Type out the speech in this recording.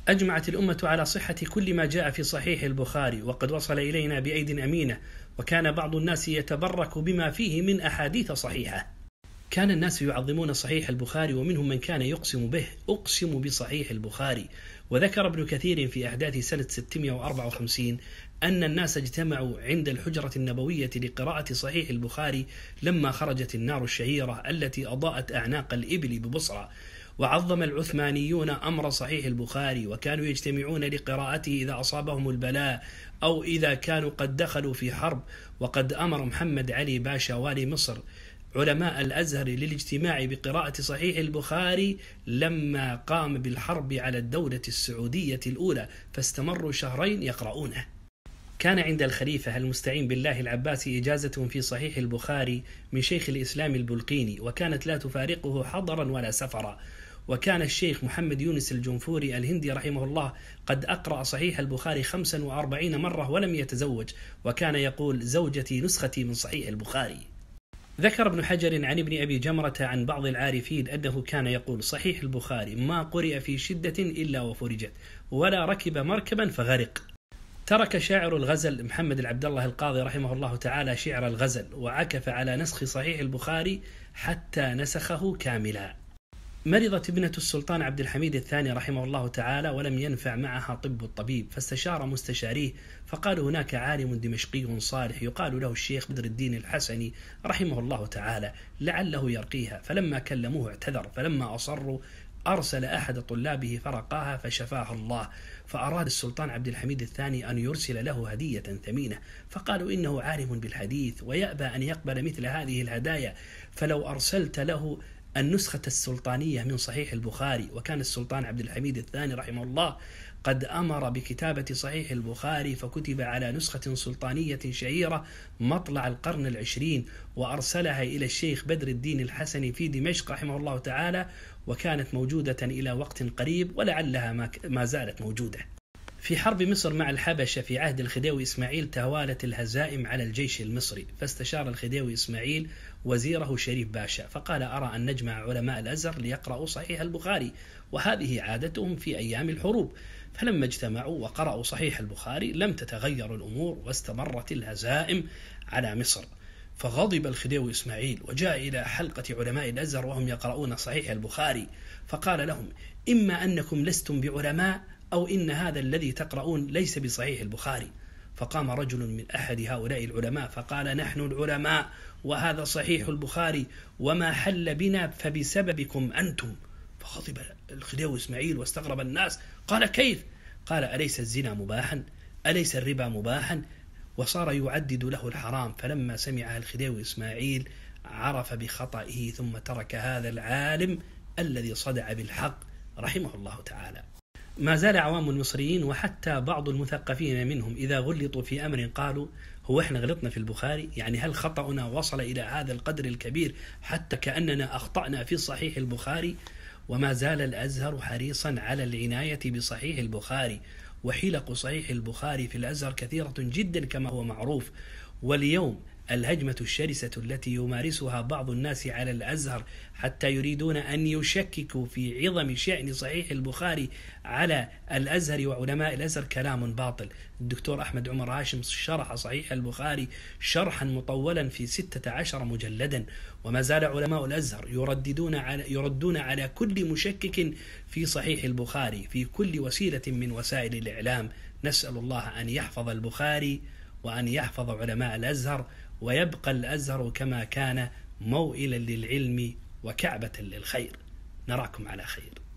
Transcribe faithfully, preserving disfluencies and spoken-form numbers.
أجمعت الأمة على صحة كل ما جاء في صحيح البخاري، وقد وصل إلينا بأيد أمينة، وكان بعض الناس يتبرك بما فيه من أحاديث صحيحة. كان الناس يعظمون صحيح البخاري، ومنهم من كان يقسم به: أقسم بصحيح البخاري. وذكر ابن كثير في أحداث سنة ستمائة وأربعة وخمسين أن الناس اجتمعوا عند الحجرة النبوية لقراءة صحيح البخاري لما خرجت النار الشهيرة التي أضاءت أعناق الإبل ببصرى. وعظم العثمانيون أمر صحيح البخاري، وكانوا يجتمعون لقراءته إذا أصابهم البلاء أو إذا كانوا قد دخلوا في حرب. وقد أمر محمد علي باشا والي مصر علماء الأزهر للاجتماع بقراءة صحيح البخاري لما قام بالحرب على الدولة السعودية الأولى، فاستمروا شهرين يقرؤونه. كان عند الخليفة المستعين بالله العباسي إجازة في صحيح البخاري من شيخ الإسلام البلقيني، وكانت لا تفارقه حضرا ولا سفرا. وكان الشيخ محمد يونس الجنفوري الهندي رحمه الله قد أقرأ صحيح البخاري خمسا وأربعين مرة ولم يتزوج، وكان يقول: زوجتي نسختي من صحيح البخاري. ذكر ابن حجر عن ابن أبي جمرة عن بعض العارفين أنه كان يقول: صحيح البخاري ما قرئ في شدة إلا وفرجت، ولا ركب مركبا فغرق. ترك شاعر الغزل محمد العبد الله القاضي رحمه الله تعالى شعر الغزل، وعكف على نسخ صحيح البخاري حتى نسخه كاملا. مرضت ابنة السلطان عبد الحميد الثاني رحمه الله تعالى، ولم ينفع معها طب الطبيب، فاستشار مستشاريه، فقال: هناك عالم دمشقي صالح يقال له الشيخ بدر الدين الحسني رحمه الله تعالى، لعله يرقيها. فلما كلموه اعتذر، فلما أصروا أرسل أحد طلابه فرقاها فشفاها الله. فأراد السلطان عبد الحميد الثاني أن يرسل له هدية ثمينة، فقالوا: إنه عالم بالحديث ويأبى أن يقبل مثل هذه الهدايا، فلو أرسلت له النسخة السلطانية من صحيح البخاري. وكان السلطان عبد الحميد الثاني رحمه الله قد أمر بكتابة صحيح البخاري، فكتب على نسخة سلطانية شهيرة مطلع القرن العشرين، وأرسلها إلى الشيخ بدر الدين الحسني في دمشق رحمه الله تعالى، وكانت موجودة إلى وقت قريب، ولعلها ما زالت موجودة. في حرب مصر مع الحبشة في عهد الخديوي إسماعيل توالت الهزائم على الجيش المصري، فاستشار الخديوي إسماعيل وزيره شريف باشا، فقال: أرى أن نجمع علماء الأزهر ليقرأوا صحيح البخاري، وهذه عادتهم في أيام الحروب. فلما اجتمعوا وقرأوا صحيح البخاري لم تتغير الأمور، واستمرت الهزائم على مصر. فغضب الخديوي إسماعيل وجاء إلى حلقة علماء الأزهر وهم يقرؤون صحيح البخاري، فقال لهم: إما أنكم لستم بعلماء، أو إن هذا الذي تقرؤون ليس بصحيح البخاري. فقام رجل من أحد هؤلاء العلماء فقال: نحن العلماء وهذا صحيح البخاري، وما حل بنا فبسببكم أنتم. فغضب الخديوي إسماعيل واستغرب الناس، قال: كيف؟ قال: أليس الزنا مباحا؟ أليس الربا مباحا؟ وصار يعدد له الحرام. فلما سمع الخديوي إسماعيل عرف بخطئه، ثم ترك هذا العالم الذي صدع بالحق رحمه الله تعالى. ما زال عوام المصريين وحتى بعض المثقفين منهم إذا غلطوا في أمر قالوا: هو إحنا غلطنا في البخاري؟ يعني هل خطأنا وصل إلى هذا القدر الكبير حتى كأننا أخطأنا في صحيح البخاري؟ وما زال الأزهر حريصا على العناية بصحيح البخاري، وحلق صحيح البخاري في الأزهر كثيرة جدا كما هو معروف. واليوم الهجمة الشرسة التي يمارسها بعض الناس على الأزهر حتى يريدون أن يشككوا في عظم شأن صحيح البخاري على الأزهر وعلماء الأزهر كلام باطل. الدكتور أحمد عمر هاشم شرح صحيح البخاري شرحا مطولا في ستة عشر مجلدا، وما زال علماء الأزهر يرددون على يردون على كل مشكك في صحيح البخاري في كل وسيلة من وسائل الإعلام. نسأل الله أن يحفظ البخاري وأن يحفظ علماء الأزهر، ويبقى الأزهر كما كان موئلا للعلم وكعبة للخير. نراكم على خير.